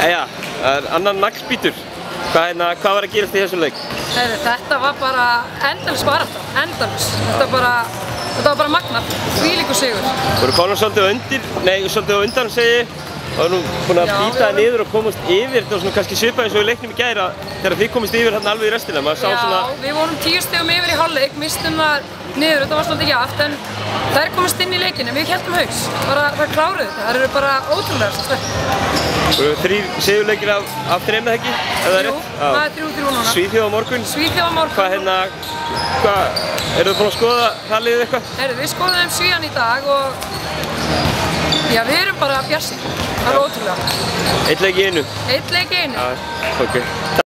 Jæja, það er annar naglbítur. Hvað var að gerast í þessum leik? Þetta var bara endalaus barátta, endalaus. Þetta var bara magnað, þvílíkur sigur. Voru konar svolítið á undan segi ég. Það var nú búin að býta það niður og komast yfir. Þetta var svona kannski svipað eins og í leiknum í gær þegar þið komist yfir hérna alveg í restina. Já, við vorum 10 stigum yfir í hálfleik, mistum það niður, þetta var svolítið jafnt, en þær komast inn í leikinu, við héldum haus. Það kláruðu þetta, þær eru bara ótrúlega sterk. Voru 3 sigurleikir af 3 eða ekki? Jú, það er 3-3 núna. Svíþjóð á morgun? Svíþjóð á morgun. Eru þið búin að skoða hraðliðið eitthvað? Við skoðum Svíana í dag og já, við erum bara bjartsýn. Það er ótrúlega. Einn leik í einu? Einn leik í einu. Já, ok.